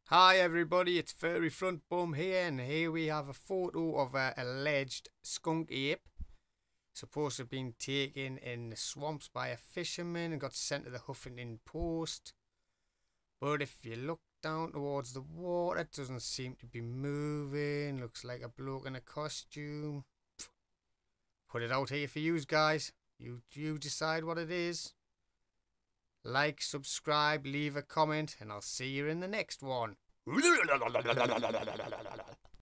Hi everybody, it's Furry Front Bum here, and here we have a photo of an alleged skunk ape. Supposed to have been taken in the swamps by a fisherman and got sent to the Huffington Post. But if you look down towards the water, it doesn't seem to be moving. Looks like a bloke in a costume. Put it out here for you guys. You decide what it is. Like, subscribe, leave a comment, and I'll see you in the next one.